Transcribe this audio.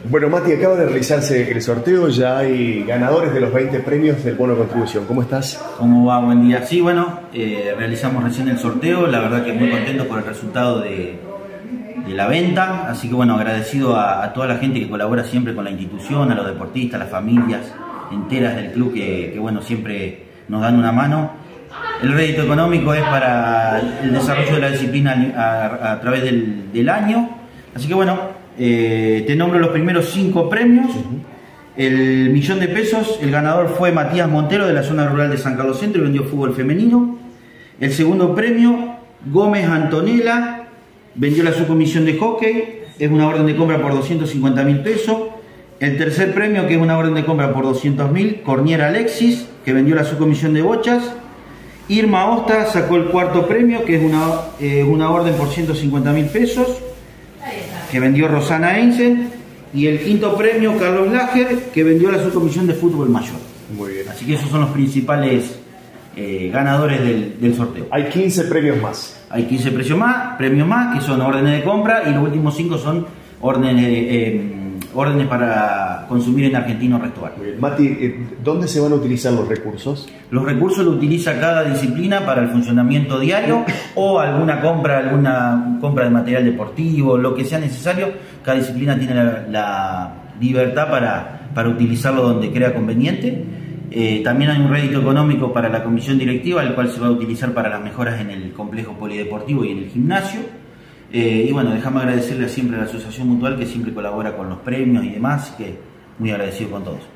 Bueno, Mati, acaba de realizarse el sorteo, ya hay ganadores de los 20 premios del bono de contribución. ¿Cómo estás? ¿Cómo va? Buen día. Sí, bueno, realizamos recién el sorteo, la verdad que muy contento por el resultado de la venta, así que bueno, agradecido a toda la gente que colabora siempre con la institución, a los deportistas, a las familias enteras del club que bueno, siempre nos dan una mano. El rédito económico es para el desarrollo de la disciplina a través del año, así que bueno, te nombro los primeros 5 premios. El $1.000.000, el ganador fue Matías Montero de la zona rural de San Carlos Centro y vendió fútbol femenino. El segundo premio, Gómez Antonella, vendió la subcomisión de hockey, es una orden de compra por $250.000. El tercer premio, que es una orden de compra por $200.000, Cornier Alexis, que vendió la subcomisión de bochas. Irma Osta sacó el cuarto premio, que es una orden por $150.000, que vendió Rosana Einsen. Y el quinto premio, Carlos Lager, que vendió la subcomisión de fútbol mayor. Muy bien. Así que esos son los principales ganadores del sorteo. Hay 15 premios más. Hay 15 premios más, que son órdenes de compra, y los últimos 5 son órdenes para consumir en Argentino Restaurant. Muy bien. Mati, ¿dónde se van a utilizar los recursos? Los recursos los utiliza cada disciplina para el funcionamiento diario o alguna compra de material deportivo, lo que sea necesario. Cada disciplina tiene la libertad para utilizarlo donde crea conveniente. También hay un rédito económico para la comisión directiva, el cual se va a utilizar para las mejoras en el complejo polideportivo y en el gimnasio. Y bueno, déjame agradecerle siempre a la Asociación Mutual, que siempre colabora con los premios y demás, que muy agradecido con todos.